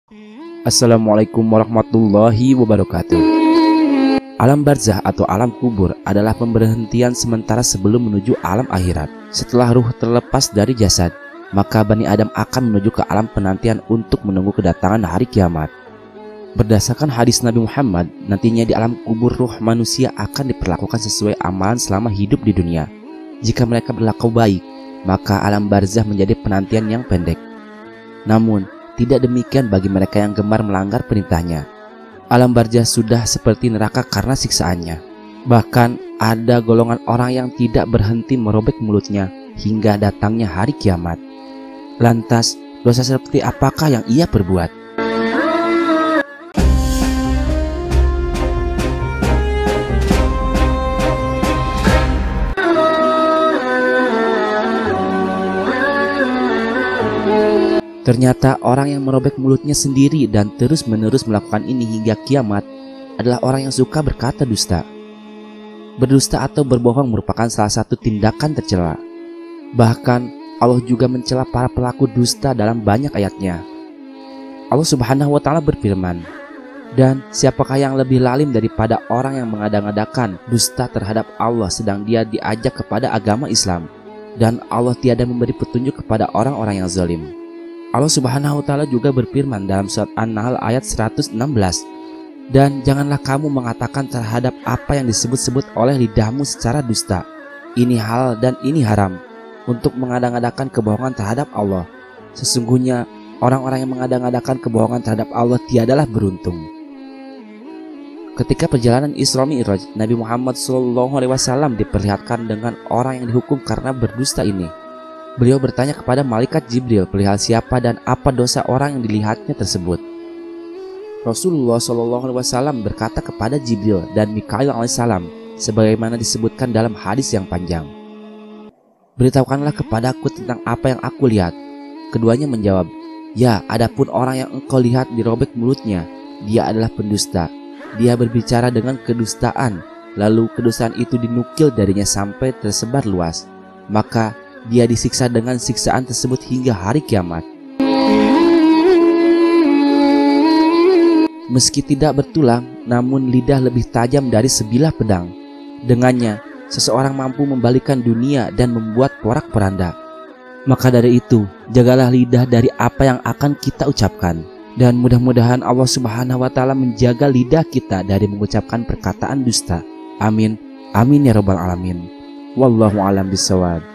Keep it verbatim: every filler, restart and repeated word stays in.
Assalamualaikum warahmatullahi wabarakatuh. Alam barzah atau alam kubur adalah pemberhentian sementara sebelum menuju alam akhirat. Setelah ruh terlepas dari jasad, maka Bani Adam akan menuju ke alam penantian untuk menunggu kedatangan hari kiamat. Berdasarkan hadis Nabi Muhammad, nantinya di alam kubur ruh manusia akan diperlakukan sesuai amalan selama hidup di dunia. Jika mereka berlaku baik, maka alam barzah menjadi penantian yang pendek. Namun, tidak demikian bagi mereka yang gemar melanggar perintahnya. Alam barzah sudah seperti neraka karena siksaannya. Bahkan ada golongan orang yang tidak berhenti merobek mulutnya hingga datangnya hari kiamat. Lantas, dosa seperti apakah yang ia perbuat? Ternyata orang yang merobek mulutnya sendiri dan terus-menerus melakukan ini hingga kiamat adalah orang yang suka berkata dusta. Berdusta atau berbohong merupakan salah satu tindakan tercela. Bahkan Allah juga mencela para pelaku dusta dalam banyak ayatnya. Allah Subhanahu wa taala berfirman, "Dan siapakah yang lebih lalim daripada orang yang mengada-ngadakan dusta terhadap Allah sedang dia diajak kepada agama Islam, dan Allah tiada memberi petunjuk kepada orang-orang yang zalim." Allah Subhanahu wa taala juga berfirman dalam surat An-Nahl ayat seratus enam belas, "Dan janganlah kamu mengatakan terhadap apa yang disebut-sebut oleh lidahmu secara dusta, ini halal dan ini haram, untuk mengada-ngadakan kebohongan terhadap Allah. Sesungguhnya orang-orang yang mengada-ngadakan kebohongan terhadap Allah tiadalah beruntung." Ketika perjalanan Isra Mi'raj, Nabi Muhammad shallallahu alaihi wasallam diperlihatkan dengan orang yang dihukum karena berdusta ini. Beliau bertanya kepada malaikat Jibril perihal siapa dan apa dosa orang yang dilihatnya tersebut. Rasulullah shallallahu alaihi wasallam berkata kepada Jibril dan Mikail alaihissalam, sebagaimana disebutkan dalam hadis yang panjang, "Beritahukanlah kepadaku tentang apa yang aku lihat." Keduanya menjawab, "Ya, adapun orang yang engkau lihat dirobek mulutnya, dia adalah pendusta. Dia berbicara dengan kedustaan, lalu kedustaan itu dinukil darinya sampai tersebar luas. Maka dia disiksa dengan siksaan tersebut hingga hari kiamat." Meski tidak bertulang, namun lidah lebih tajam dari sebilah pedang. Dengannya, seseorang mampu membalikkan dunia dan membuat porak-poranda. Maka dari itu, jagalah lidah dari apa yang akan kita ucapkan. Dan mudah-mudahan Allah Subhanahu wa taala menjaga lidah kita dari mengucapkan perkataan dusta. Amin. Amin ya rabbal alamin. Wallahu a'lam bishawab.